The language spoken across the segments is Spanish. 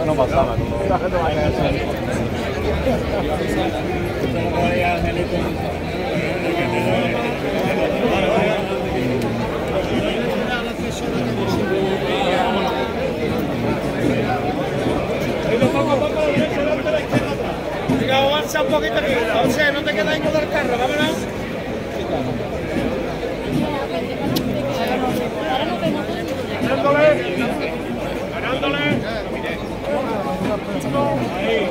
no pasaba. La gente va a quedar Venga, avanza un poquito aquí. José, no te quedas ahí con el carro, vámonos. Ganándole. Ahí.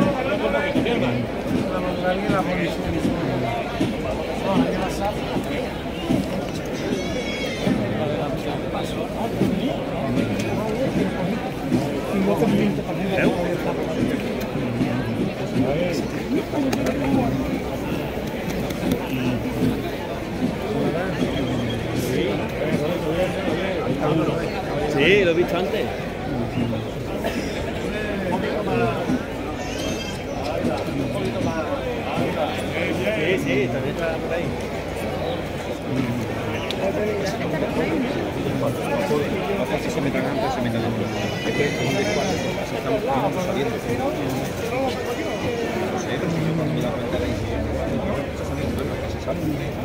Sí, lo he visto antes. Sí, sí, también está por ahí. Si se metan antes, se metan antes. Es que es un descuadro, estamos saliendo. No sé, pero si yo cuando me la cuenta de ahí, se salen problemas, que se salen.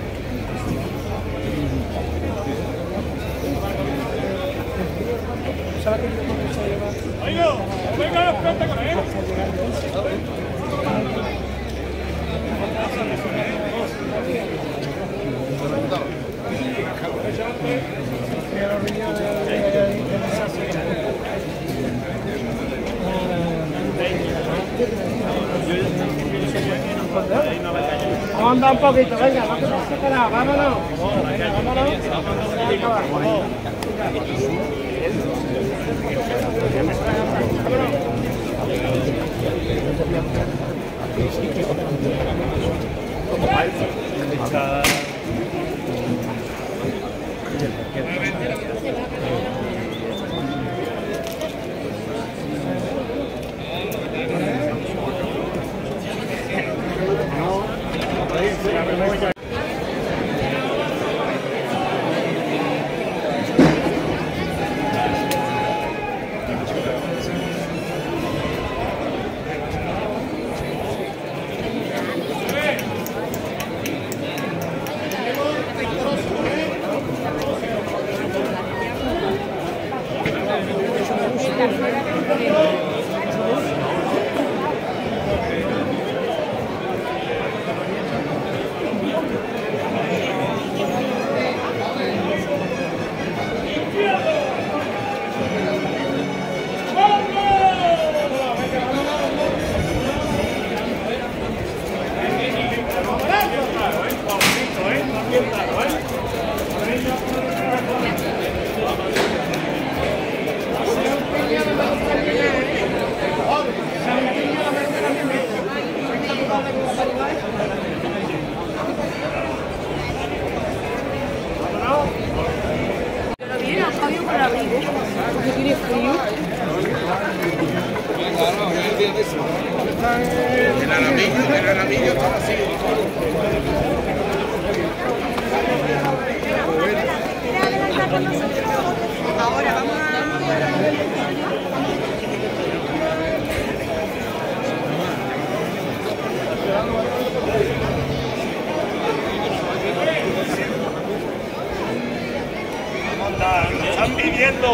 Venga, frente con él. Vamos a andar un poquito, venga, no te pases nada, vámonos. El aramillo está vacío. Ahora vamos a... Están viviendo.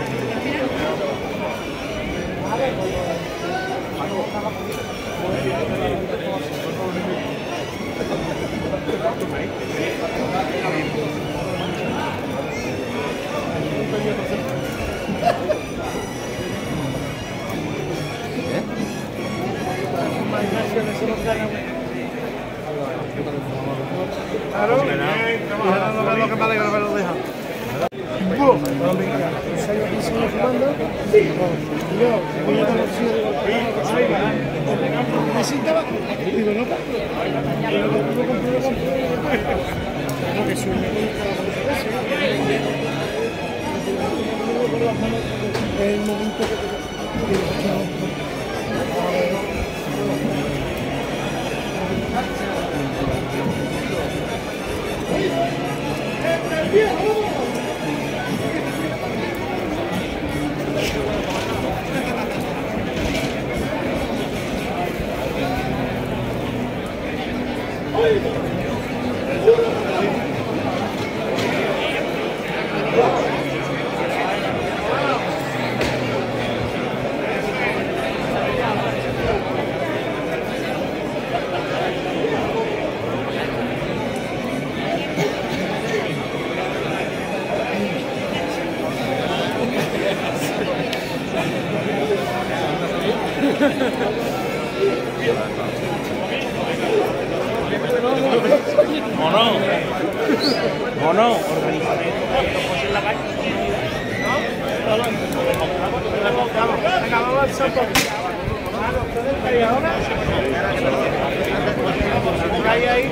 Claro, trabajando lo que me alegra verlo dejar. El momento que ¿O no? Organízame. Venga, vamos a hacer un poquito. Ahí.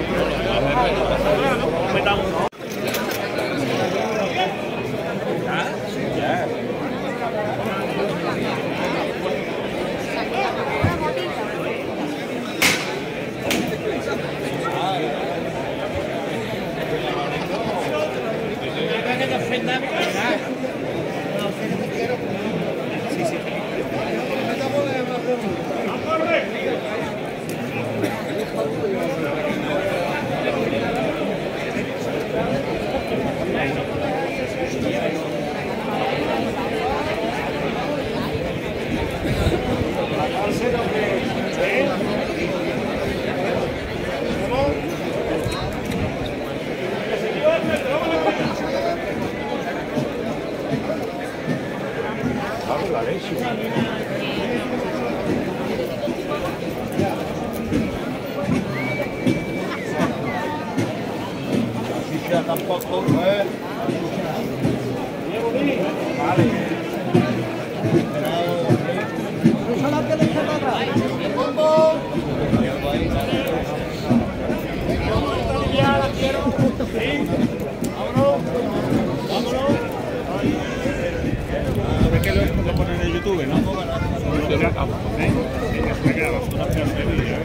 Tampoco. ¿Sabes que lo ponen en YouTube, no? Yo lo acabo. Me queda una clase de vídeo.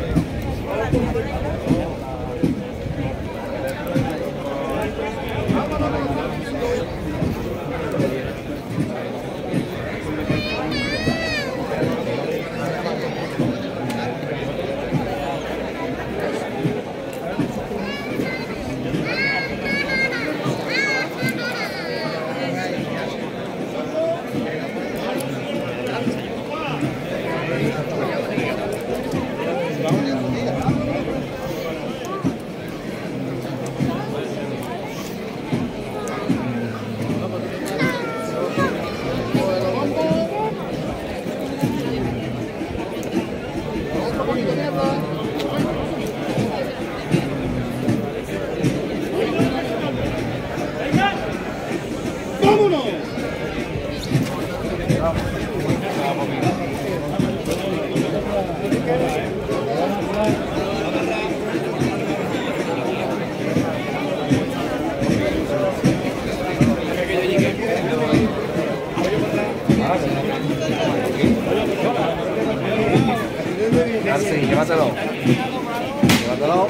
Sí, llévatelo. Llévatelo.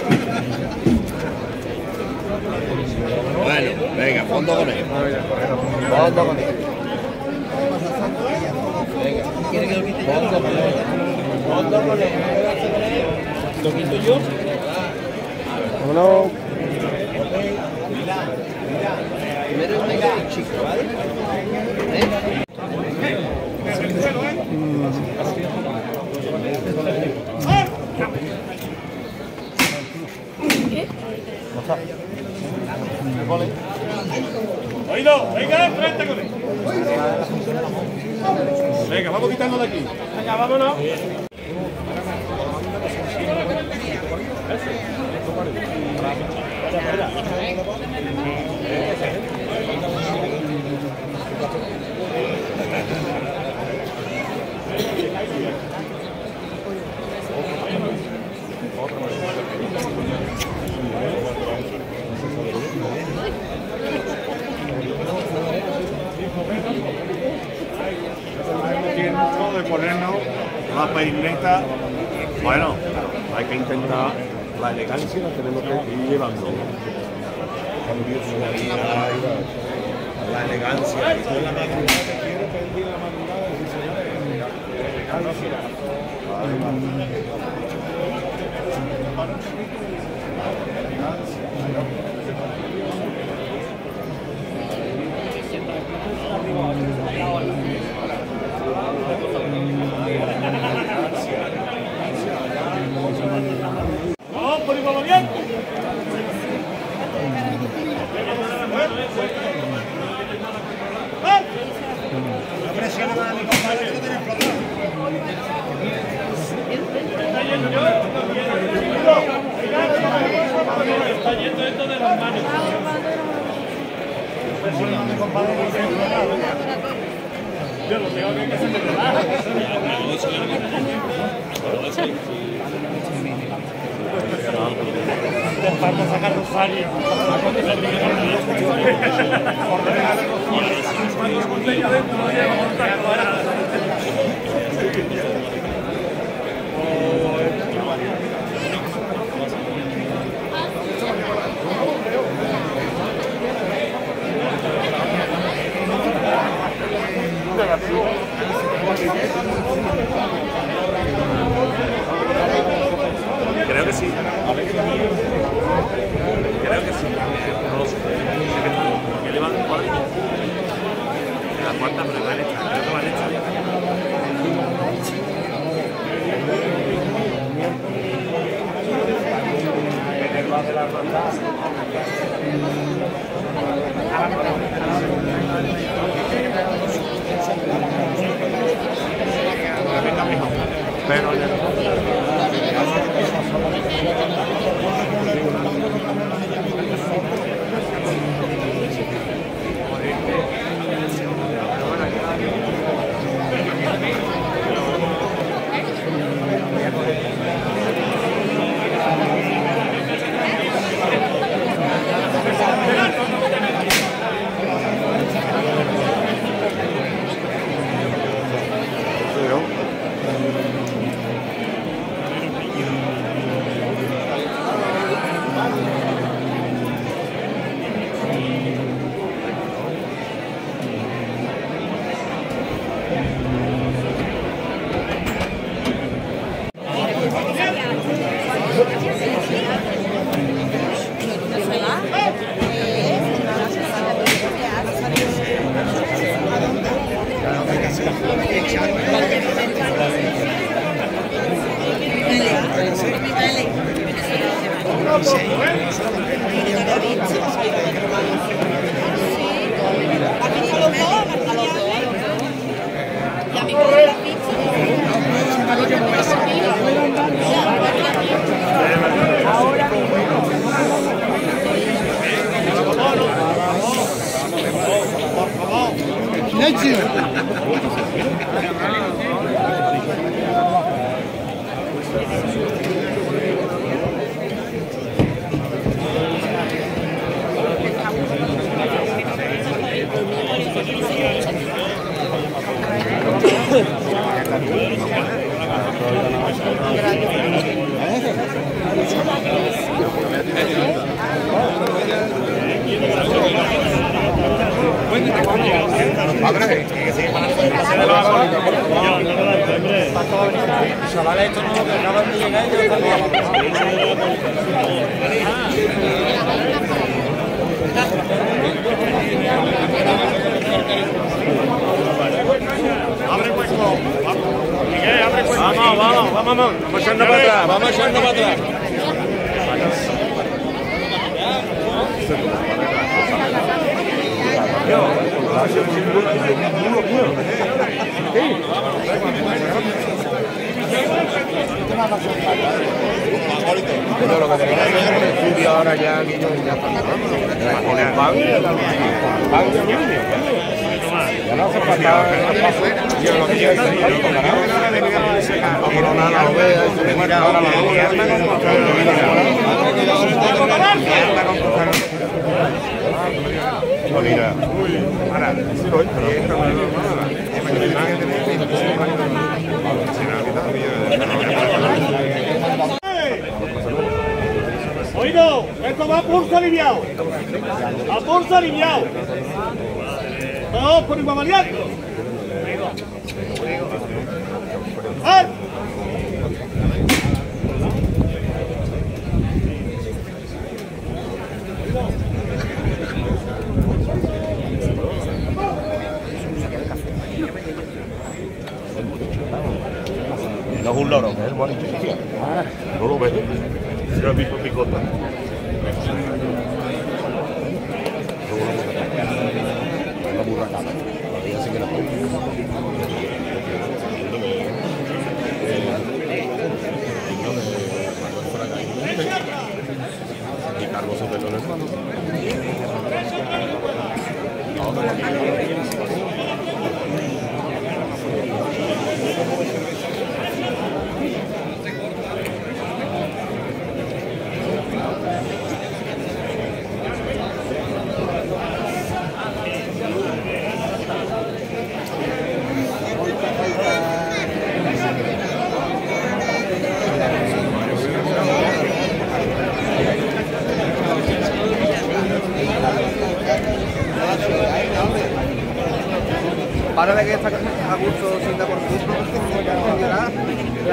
Bueno, venga, fondo con él. Fondo con él. Venga. Fondo con él. Fondo con él. ¿Lo quito yo? Vámonos. Primero un chico, ¿vale? Oído, venga, enfrente con él. Venga, vamos quitando de aquí. Venga, vámonos. De ponernos la peineta, bueno, hay que intentar la elegancia, la tenemos que ir llevando. La elegancia. La madrugada que quiero pedir la madrugada, Vamos, por igual bien. la presión a mi compadre que tiene explotado. Creo que sí. Creo que sí. No lo sé. Que le van a jugar en la cuarta, pero van a echar. Creo que van a echar. De la ronda. Pero Vamos echando para atrás, vamos echando para atrás. Lo que tenemos que hacer es estudio ahora ya aquí con el pan. Ya no hace falta. Yo lo que quiero es Oído, esto va a pulso aliviado. A pulso aliviado. Todos por igual valiente. No es un loro, es el bonito. No lo ves. Yo he visto picota. La burracada. Ella sí que la pone. Y Carlos sobre los hermanos.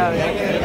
grave.